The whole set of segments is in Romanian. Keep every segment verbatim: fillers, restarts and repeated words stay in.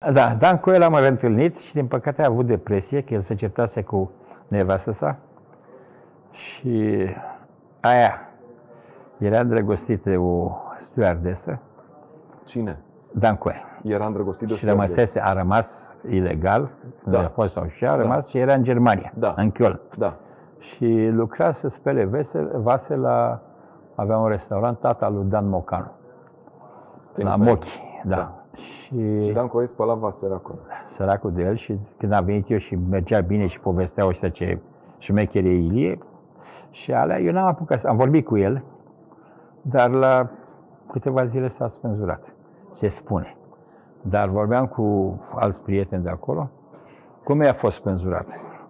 Da, Dan cu el am reîntâlnit și din păcate a avut depresie, că el se certase cu nevastă sa și aia era îndrăgostit de o stewardesă. Cine? Dan Coe. Era îndrăgostit de o Și rămăsese, a rămas ilegal, da. A fost sau și a rămas da. Și era în Germania, da. În Köln. Da. Și lucra să spele vase, vase la, avea un restaurant, tata lui Dan Mocanu, la Mochi. Da. Da. Și, și Dan Coe spăla vasele acolo. Săracul de el, și când a venit eu și mergea bine și povestea ăștia ce șmecherie Ilie, și alea, eu n-am apucat, am vorbit cu el, dar la câteva zile s-a spânzurat, se spune. Dar vorbeam cu alți prieteni de acolo, cum i-a fost spânzurat.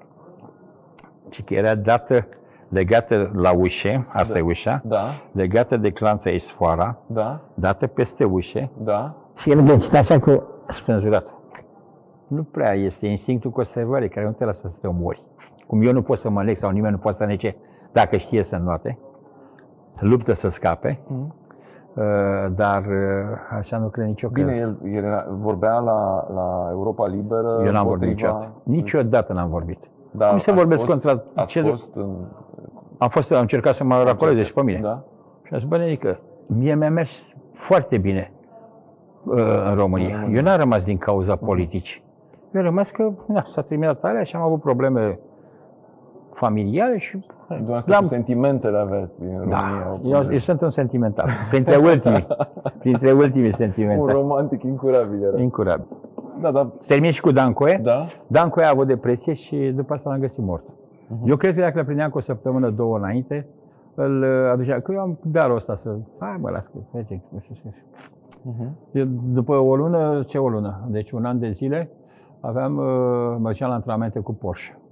Și că era dată, legată la ușe, asta da. E ușa, da. Legată de clanța isfoara, da. Dată peste ușe, da. Și el găsit așa cu spânzurat. Nu prea este instinctul conservării care nu te lasă să te omori. Cum eu nu pot să mă leg sau nimeni nu poate să nece dacă știe să înnoate, luptă să scape, mm. Dar așa nu cred nicio Bine, el, el era, vorbea la, la Europa Liberă. Eu n-am vorbit niciodată. Niciodată n-am vorbit. Da, cum să vorbesc fost, contra cele... fost în... Am fost, am încercat să mă racoleze și pe mine. Da? Și am zis, bă, nenică, mie mi-a mers foarte bine uh, în România. Mm. Eu n-am rămas din cauza mm. politicii. Eu am rămas că na, s-a terminat alea și am avut probleme familiale și... Dumneavoastră cu sentimentele aveți în România. Da, eu, eu sunt un sentimental, printre ultimii, printre ultimii sentimentali. Un romantic incurabil era. Incurabil. Da, da. Termin și cu Dan Coe. Da. Dan Coe a avut depresie și după asta l-am găsit mort. Uh-huh. Eu cred că dacă l prindeam cu o săptămână, două înainte, îl aducea, că eu am darul ăsta să... Hai mă, las că... Uh-huh. Eu, după o lună, ce o lună? Deci un an de zile, aveam, mergeam la antrenamente cu Porsche.